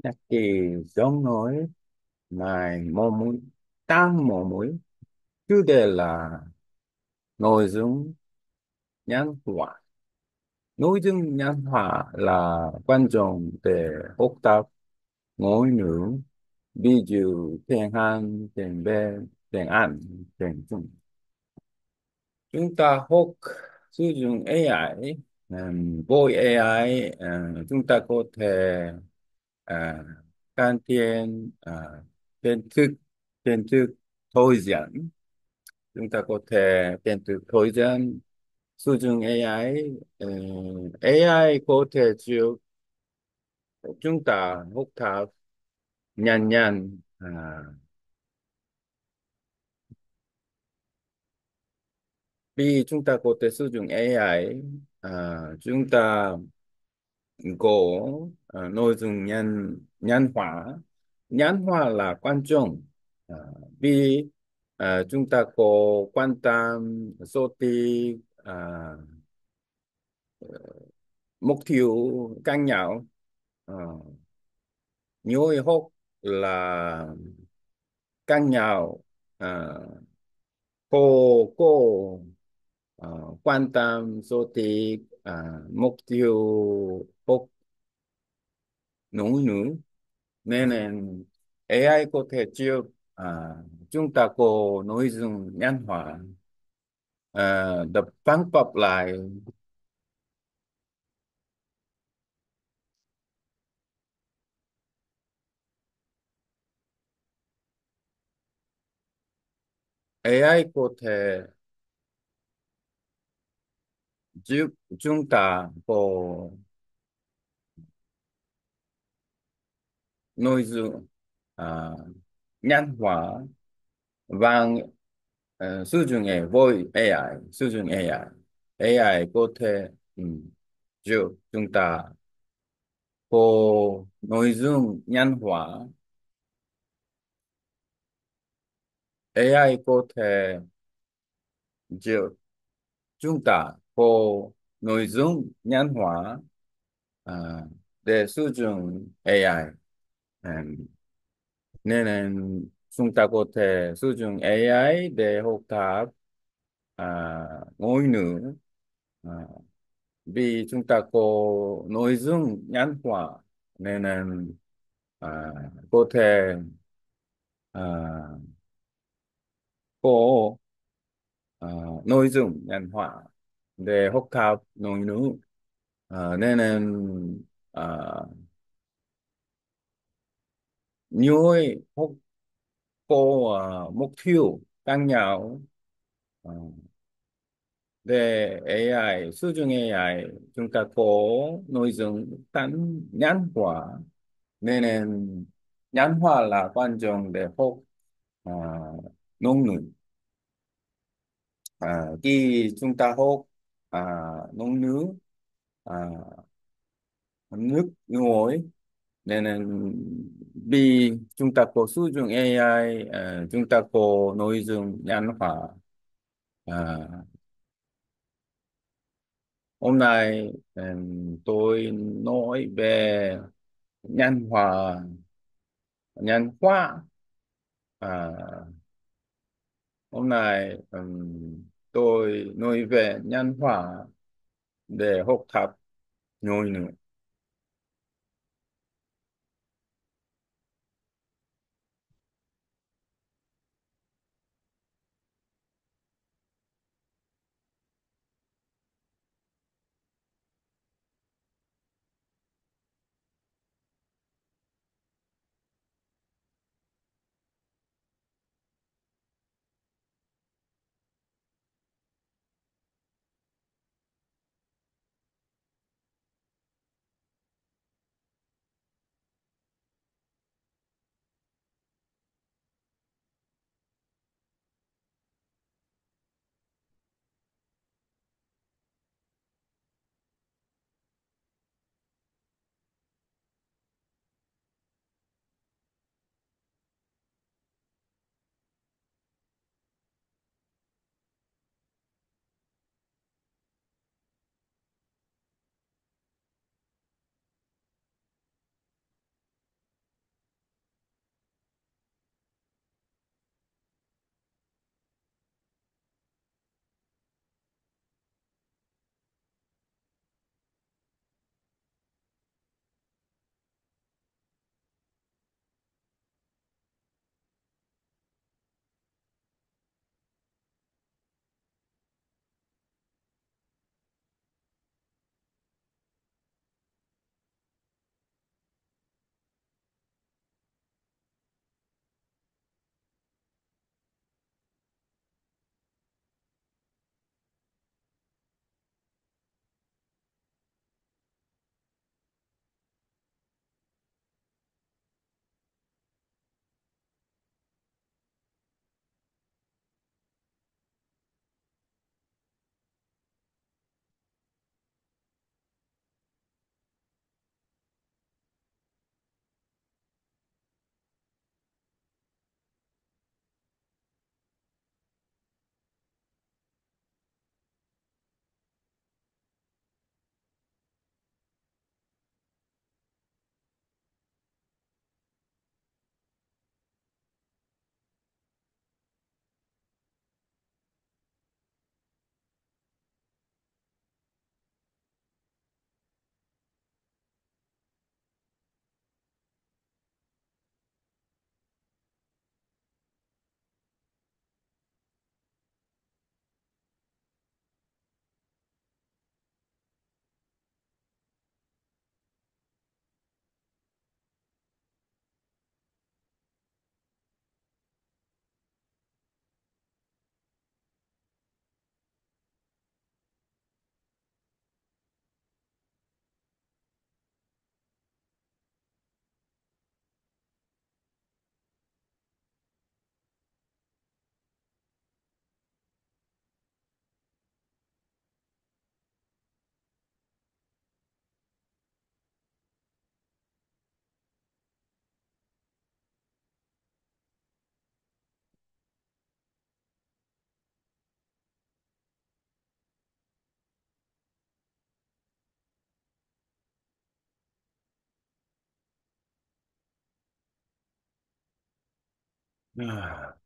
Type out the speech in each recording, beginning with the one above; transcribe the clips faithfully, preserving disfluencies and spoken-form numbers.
Nhắc thì giống nói này mò mũi tăng mò mũi chủ đề là nội dung nhân hòa. Nội dung nhân hòa là quan trọng để học tập ngôn ngữ, ví dụ tiếng Hàn, tiếng Việt, tiếng Anh, tiếng Trung. Chúng ta học sử dụng a i, um, với a i uh, chúng ta có thể uh, can thiệp uh, kiến thức kiến thức thôi dẫn, chúng ta có thể kiến thức thôi dẫn sử dụng a i. ờ, a i có thể giúp chúng ta học tập nhanh nhanh. À, vì chúng ta có thể sử dụng a i, à, chúng ta có à, nội dung nhân nhân hóa. Nhân hóa là quan trọng, à, vì à, chúng ta có quan tâm số ti à, mục tiêu khác nhau. Ờ, Nhiều học là khác nhau. Ờ, cô cô ờ, quan tâm số thì à, mục tiêu học ngôn ngữ, nên là a i có thể giúp à, chúng ta có nội dung nhân hóa. À, đập phán pháp lại a i có thể giúp chúng ta có nội dung à, nhân hóa và ờ, sử dụng AI với a i, sử dụng a i a i có thể um, giúp chúng ta có nội dung nhân hóa. a i có thể giúp chúng ta có nội dung nhân hóa à, để sử dụng a i. Um, nên là chúng ta có thể sử dụng a i để học tập à, ngôn ngữ. À, vì chúng ta có nội dung ngắn hóa nên là à, có thể à, có à, nội dung ngắn hóa để học tập ngôn ngữ. À, nên là à, nhiều người học có à, mục tiêu khác nhau. À, để a i sử dụng a i chúng ta có nội dung tăng ngắn hóa, nên là ngắn hóa là quan trọng để học à, ngôn ngữ. À, khi chúng ta học à, ngôn ngữ à, nước ngoài, nên là vì chúng ta có sử dụng a i, à, chúng ta có nội dung ngắn hóa. À, hôm nay ừm, tôi nói về nhân hòa nhân hóa. À, hôm nay ừm, tôi nói về nhân hóa để học tập ngôn ngữ. À,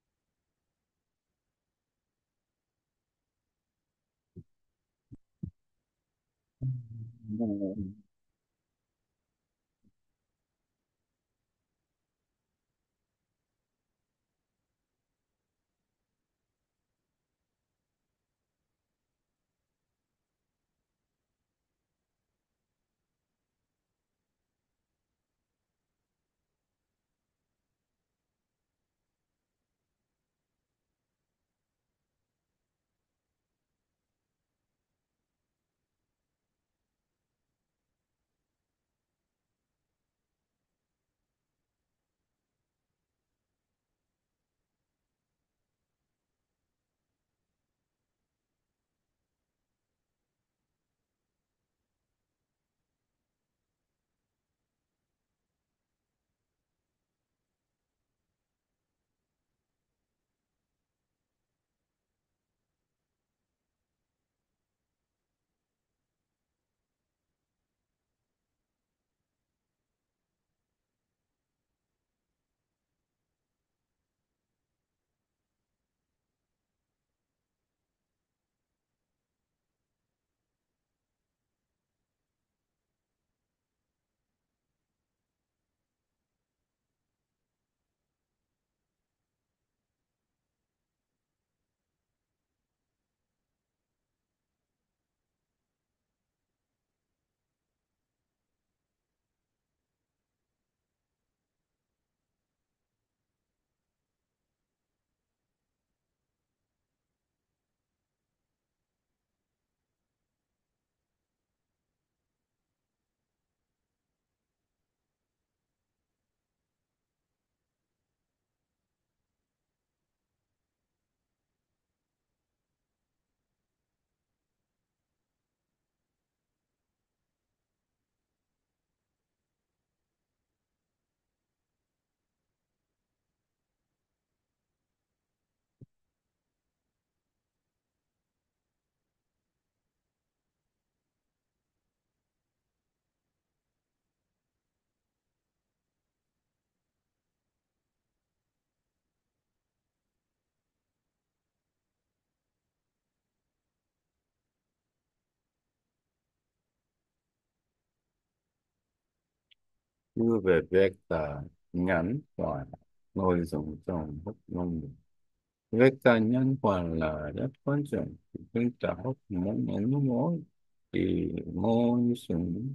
Đưa về việc là ngắn và nội dung trong học ngôn ngữ. Việc cá nhân hoàn là rất quan trọng. Chúng ta học muốn ngôn ngữ thì ngôn ngữ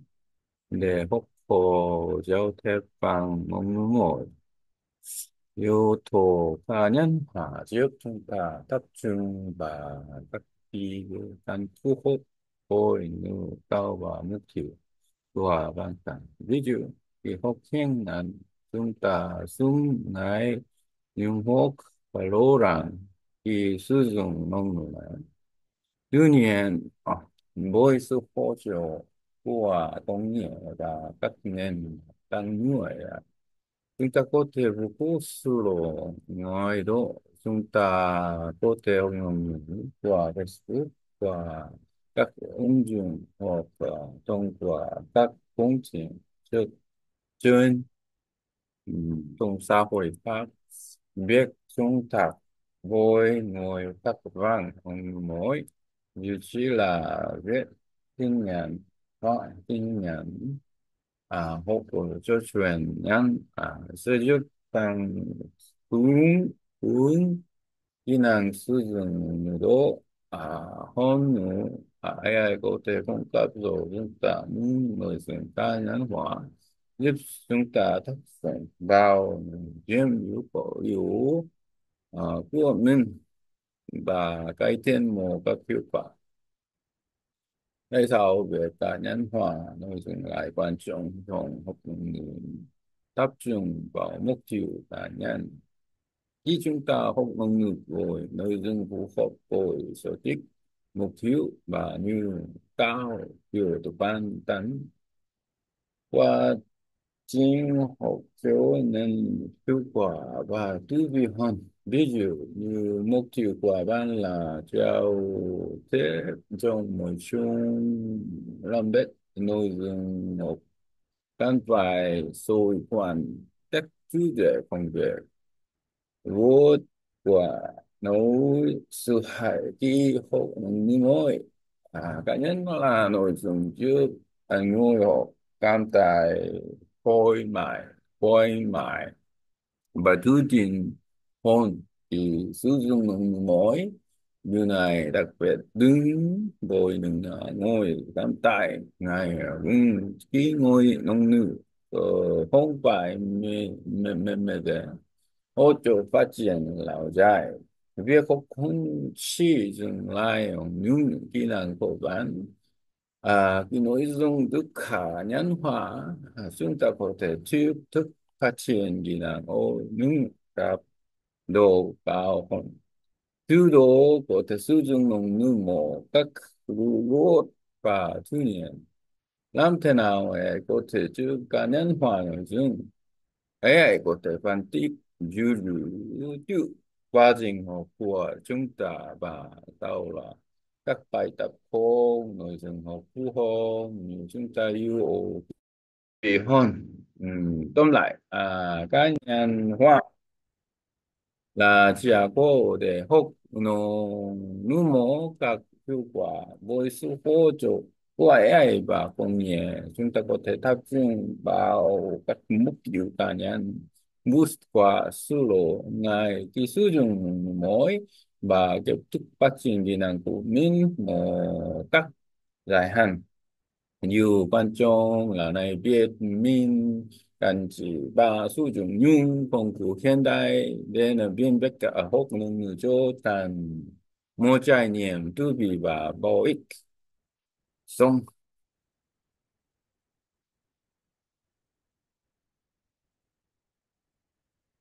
để học phổ giao tiếp bằng ngôn ngữ. Yếu tố cá nhân hóa giúp chúng ta tập trung vào các kỹ năng thu hút hội ngữ cao và mục tiêu của bản thân. Ví dụ, khi học tiếng Anh, chúng ta dùng ngay những hộp và lô ràng khi sử dụng ngôn ngữ. Tuy nhiên, à, với sự hỗ trợ của công nghệ và các nền tảng mới, chúng ta có thể vô cùng solo ngoài đó chúng ta có thể ứng dụng qua Facebook và các ứng dụng hoặc là thông qua các công trình trực tuyến trong xã hội khác. Việc chúng ta với người các văn mới như chỉ là viết tin nhắn gọi tin nhắn à, hoặc là cho chuyện nhắn à, sẽ giúp tăng hướng hướng kỹ năng sử dụng nữa đó à, hơn nữa à, a i có thể cung cấp rồi chúng ta những nội dung cá nhân hóa giúp chúng ta tác động vào điểm yếu của yếu à, của mình và cải thiện một cách hiệu quả. Tại sao việc cá nhân hóa nội dung lại quan trọng trong học ngôn ngữ? Tập trung vào mục tiêu cá nhân. Khi chúng ta học ngôn ngữ rồi, nội dung phù hợp với sở thích, mục tiêu và như cao hiểu được bản thân qua trình học trở nên hiệu quả và thú vị hơn. Ví dụ như mục tiêu của bạn là giao tiếp trong môi trường làm việc, nội dung học cần phải xoay quanh các chủ đề công việc Rốt quả nấu sư hải kỳ hộ như ngôi. À, cá nhân nó là nội dung trước anh ngôi hộ cam tài phôi mại phôi mại và thứ tiền hôn thì sử dụng những mối như này đặc biệt đứng bồi đừng ngồi tam tại ngày cũng ký ngôi nông nữ ờ, không phải mê mê mê mê để hỗ trợ phát triển lâu dài. Việc học không chỉ dừng lại ở những kỹ năng cơ bản. À, cái nội dung được khả nhân hóa, à, chúng ta có thể tiếp tục phát triển kỹ năng ở những cấp độ cao hơn. Từ đó có thể sử dụng ngôn ngữ một cách robot và thử nghiệm. Làm thế nào để có thể giúp cá nhân hóa nội dung? a i có thể phân tích dữ liệu từ quá trình học của chúng ta và tạo ra các bài tập khô, nội dung học phù hợp như chúng ta yêu cầu hơn. Ừm, tóm lại, à, cá nhân hóa là chỉ có để học nó nu mô các hiệu quả với sự hỗ trợ của a i và công nghệ. Chúng ta có thể tập trung vào các mục tiêu cá nhân boost qua số lượng ngày khi sử dụng mới và tiếp tục phát triển kỹ năng của mình một cách dài hạn. Nhiều quan trọng là này biết mình cần chỉ ba sử dụng những công cụ hiện đại để là biến tất cả học ngôn ngữ trở thành một trải nghiệm thú vị và bổ ích. Xong